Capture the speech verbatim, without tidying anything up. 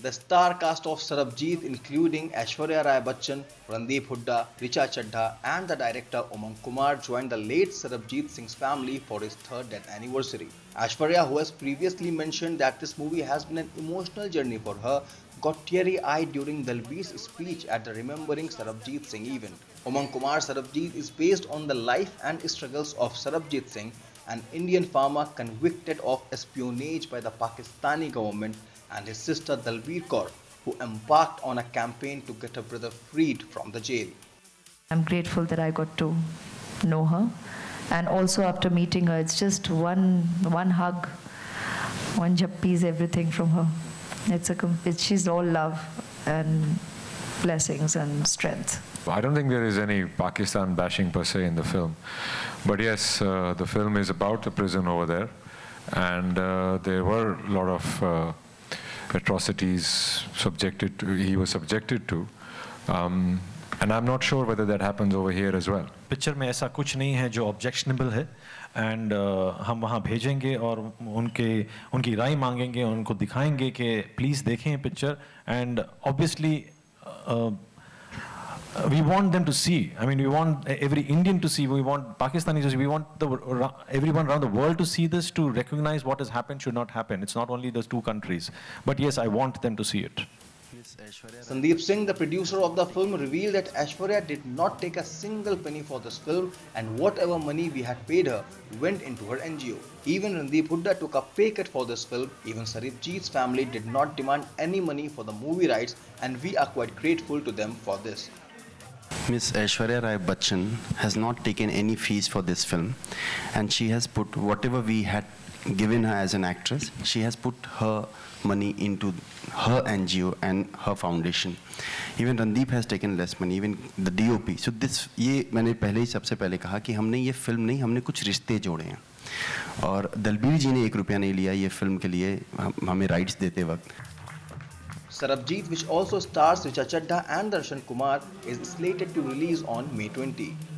The star cast of Sarabjit, including Aishwarya Rai Bachchan, Randeep Hooda, Richa Chadha and the director Umang Kumar, joined the late Sarabjit Singh's family for his third death anniversary. Aishwarya, who has previously mentioned that this movie has been an emotional journey for her, got teary-eyed during Dalveer's speech at the Remembering Sarabjit Singh event. Umang Kumar Sarabjit is based on the life and struggles of Sarabjit Singh, an Indian farmer convicted of espionage by the Pakistani government, and his sister Dalveer Kaur, who embarked on a campaign to get her brother freed from the jail. I'm grateful that I got to know her, and also after meeting her, it's just one one hug, one jappi is everything from her. It's a it's, she's all love and blessings and strength. I don't think there is any Pakistan bashing per se in the film, but yes, uh, the film is about the prison over there, and uh, there were a lot of uh, atrocities subjected to, he was subjected to, um, and I'm not sure whether that happens over here as well. Picture में ऐसा कुछ नहीं है जो objectionable है, and uh, हम वहाँ भेजेंगे और उनके उनकी राय मांगेंगे, उनको दिखाएंगे कि प्लीज़ देखें picture, and obviously we want them to see. I mean, we want every Indian to see. We want Pakistanis to see. We want the, everyone around the world to see this, to recognize what has happened should not happen. It's not only those two countries. But yes, I want them to see it. Sandeep Singh, the producer of the film, revealed that Aishwarya did not take a single penny for this film, and whatever money we had paid her went into her N G O. Even Randeep Hooda took a pay cut for this film. Even Sarabjit's family did not demand any money for the movie rights, and we are quite grateful to them for this. Miss Aishwarya Rai Bachchan has not taken any fees for this film, and she has put whatever we had given her as an actress, she has put her money into her N G O and her foundation. Even Randeep has taken less money, even the D O P. So this, ये मैंने पहले ही सबसे पहले कहा कि हमने ये film नहीं, हमने कुछ रिश्ते जोड़े हैं, और दलबीर जी ने एक रुपया नहीं लिया ये फिल्म के लिए हमें राइट्स देते वक्त. Sarabjit, which also stars Richa Chadha and Darshan Kumar, is slated to release on May twentieth.